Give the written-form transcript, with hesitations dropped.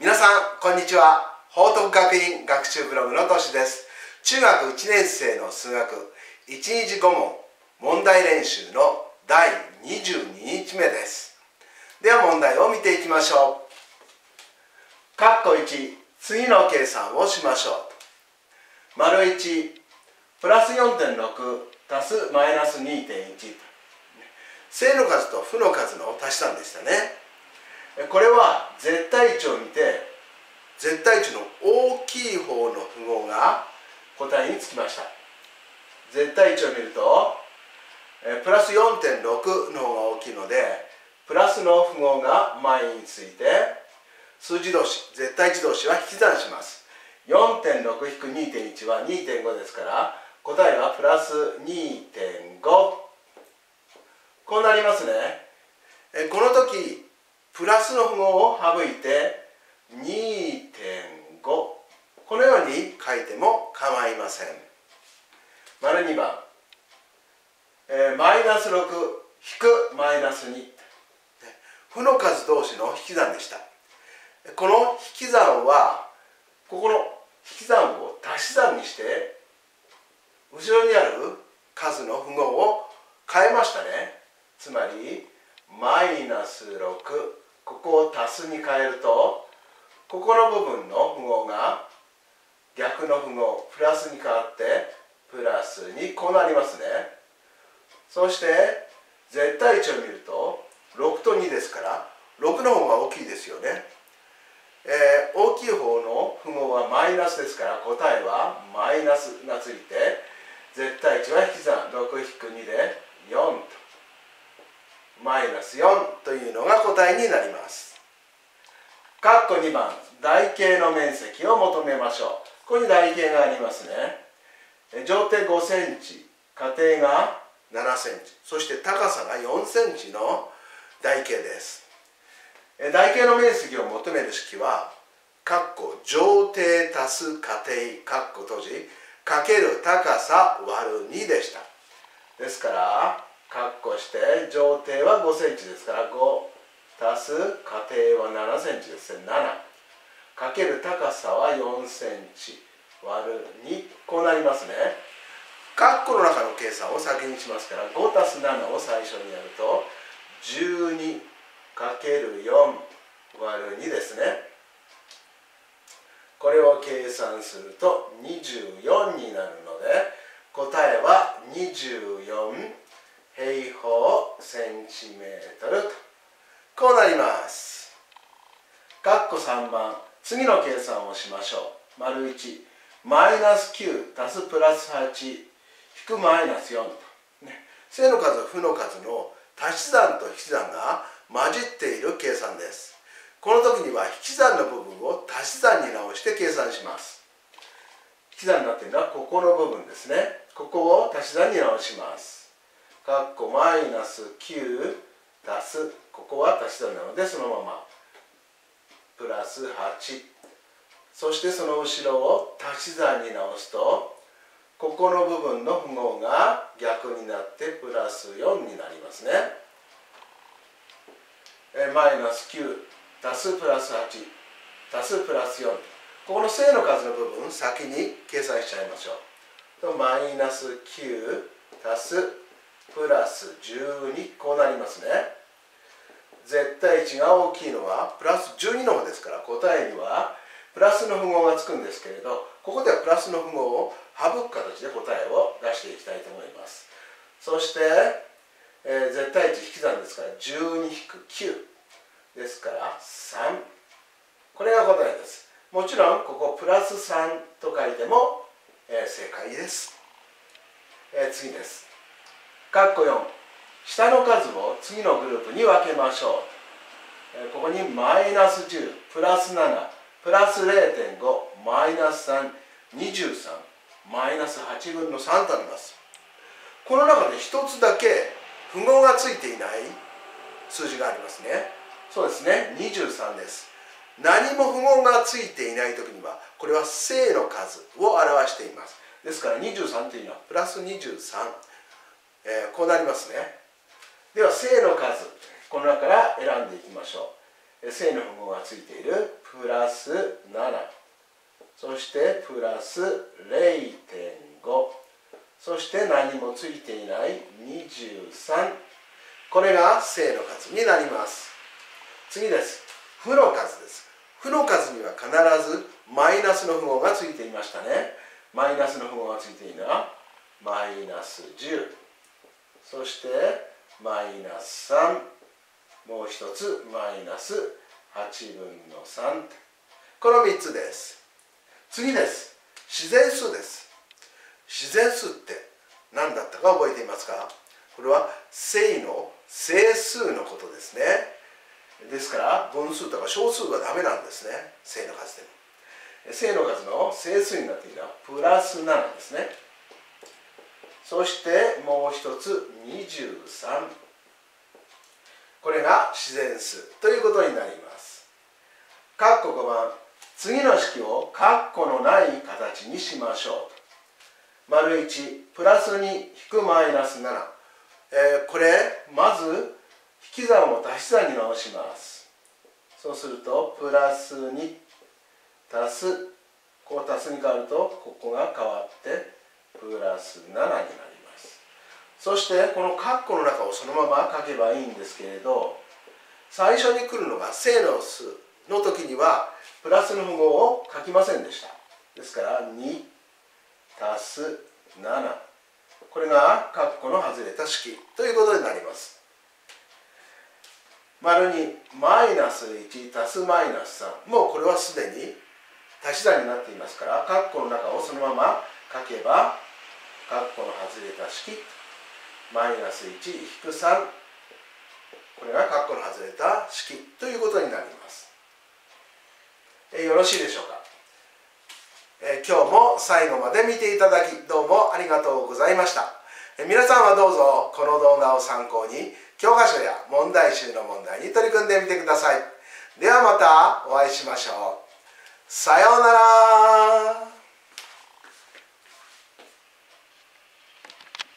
皆さんこんにちは。報徳学院学習ブログのとしです。中学1年生の数学1日5問問題練習の第22日目です。では問題を見ていきましょう。括弧1、次の計算をしましょう。丸1、プラス 4.6 足すマイナス 2.1、 正の数と負の数の足し算でしたね。これは絶対値を見て、絶対値の大きい方の符号が答えにつきました。絶対値を見るとプラス 4.6 の方が大きいので、プラスの符号が前について、数字同士、絶対値同士は引き算します。 4.6-2.1 は 2.5 ですから、答えはプラス 2.5。 こうなりますね。この時プラスの符号を省いて 2.5、 このように書いても構いません。丸2番、マイナス6引くマイナス2、負の数同士の引き算でした。この引き算は、ここの引き算を足し算にして、後ろにある数の符号を変えましたね。つまりマイナス6、ここを足すに変えると、ここの部分の符号が逆の符号プラスに変わってプラス2、こうなりますね。そして絶対値を見ると6と2ですから、6の方が大きいですよね。大きい方の符号はマイナスですから、答えはマイナスがついて、絶対値は引き算 6-2 で4と、マイナス4というのが答えになります。括弧2番、台形の面積を求めましょう。ここに台形がありますね。上底5センチ、下底が7センチ、そして高さが4センチの台形です。台形の面積を求める式は、括弧上底足す下底、括弧閉じ、かける高さ割る2でした。ですから、括弧して上底は5センチですから、5足す下底は7センチですね。7かける高さは4センチ割る2、こうなりますね。括弧の中の計算を先にしますから、5足す7を最初にやると12かける4割る2ですね。これを計算すると24になるので、答えは24平方センチメートルと、こうなります。括弧3番、次の計算をしましょう。丸1、マイナス9足すプラス8引くマイナス4と、正の数負の数の足し算と引き算が混じっている計算です。この時には引き算の部分を足し算に直して計算します。引き算になっているのはここの部分ですね。ここを足し算に直します。括弧マイナス9足す、ここは足し算なのでそのままプラス8、そしてその後ろを足し算に直すと、ここの部分の符号が逆になってプラス4になりますね。マイナス9足すプラス8足すプラス4、ここの正の数の部分先に計算しちゃいましょう。マイナス9足すプラス12、こうなりますね。絶対値が大きいのはプラス12の方ですから、答えにはプラスの符号がつくんですけれど、ここではプラスの符号を省く形で答えを出していきたいと思います。そして、絶対値引き算ですから 12-9 ですから3、これが答えです。もちろんここプラス3と書いても、正解です。次です。括弧4、下の数を次のグループに分けましょう。ここにマイナス10プラス7プラス 0.5 マイナス3 23マイナス8分の3となります。この中で一つだけ符号がついていない数字がありますね。そうですね、23です。何も符号がついていない時には、これは正の数を表しています。ですから23というのはプラス23、こうなりますね。では正の数、この中から選んでいきましょ正の符号がついているプラス7、そしてプラス 0.5、そして何もついていない23、これが正の数になります。次です。負の数です。負の数には必ずマイナスの符号がついていましたね。マイナスの符号がついているのはマイナス10、そしてマイナス3、もう一つマイナス8分の3、この3つです。次です。自然数です。自然数って何だったか覚えていますか？これは正の整数のことですね。ですから分数とか小数はダメなんですね。正の数でも。正の数の整数になっているのはプラス7ですね。そしてもう一つ23、これが自然数ということになります。括弧5番、次の式を括弧のない形にしましょう。丸1プラス2引くマイナス7、これまず引き算を足し算に直します。そうするとプラス2足す、こう足すに変わるとここが変わってプラス7になります。そしてこの括弧の中をそのまま書けばいいんですけれど、最初に来るのが正の数の時にはプラスの符号を書きませんでした。ですから2足す7、これが括弧の外れた式ということになります。丸2マイナス1足すマイナス3、もうこれはすでに足し算になっていますから、括弧の中をそのまま書けば括弧の外れた式マイナス1引く3、これが括弧の外れた式ということになります。よろしいでしょうか。今日も最後まで見ていただきどうもありがとうございました。皆さんはどうぞこの動画を参考に教科書や問題集の問題に取り組んでみてください。ではまたお会いしましょう。さようなら。